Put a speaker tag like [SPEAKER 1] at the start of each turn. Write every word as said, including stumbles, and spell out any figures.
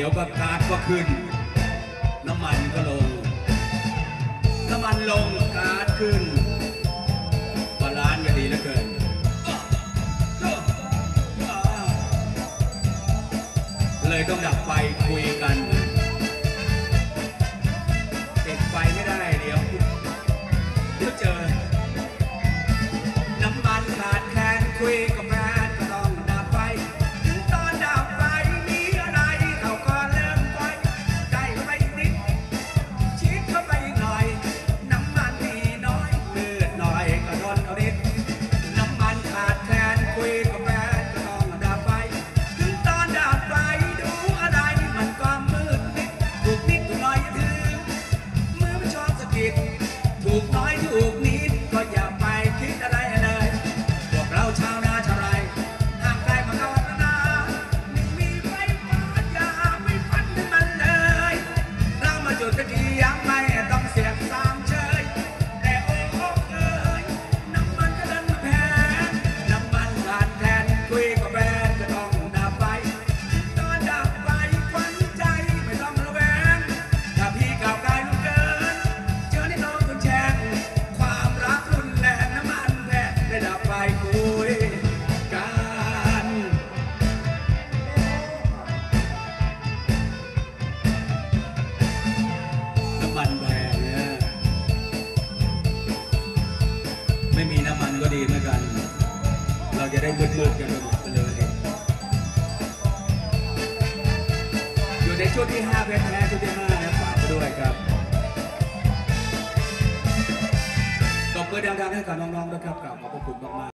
[SPEAKER 1] ยวก็ก๊าซก็ขึ้นน้ำมันก็ลงน้ำมันลงก๊าซขึ้นบาลานซ์ก็ดีเหลือเกินเลยต้องดับไฟคุยกันติดไฟไม่ได้เดี๋ยวเดี๋ยวเจอน้ำมันขาดแคลนคุยกับแฟนก็ต้องดับไฟถึงตอนดับไฟมีอะไรเขาก็เริ่มไฟใกล้เข้าไปอีกนิดชิดเข้าไปอีกหน่อยน้ำมันมีน้อยเลือดหน่อยก็ทนเอานิดน้ำมันขาดแคลนคุยกับแฟนก็ต้องดับไฟถึงตอนดับไฟดูอะไรมันก็มืดนิดถูกนิดถูกน้อยอย่าถือมือมันชอบสะกิดถูกน้อยถูกนิดก็อย่าไปคิดอะไรเลยพวกเราชาวนาชาวไร่ห่างไกลมาก่อนนะไม่มีไฟฟ้าอย่าไม่ฟันมันเลยเรามาจุดตะเกียงไม่ต้องเสียงสามเชยแต่โอ้โหเอ้ยน้ำมันก็ดันมาแพงน้ำมันขาดแคลนคุยกับแฟนก็ต้องดับไฟตอนดับไฟควันใจไม่ต้องระแวงถ้าพี่ก้าวไกลลุกเกินเจอในน้องคนแช่งความรักรุนแรงน้ำมันแพงได้ดับไฟคุยกันน้ำมันแพงเนี่ยไม่มีน้ำมันก็ดีเหมือนกันเราจะได้มืดๆกันไปหมดเลยอยู่ในช่วงที่ห้าเพชรแท้ช่วงที่ห้านะฝากไปด้วยครับตบมือดังๆให้กับน้องๆด้วยครับกราบขอบพระคุณมากๆ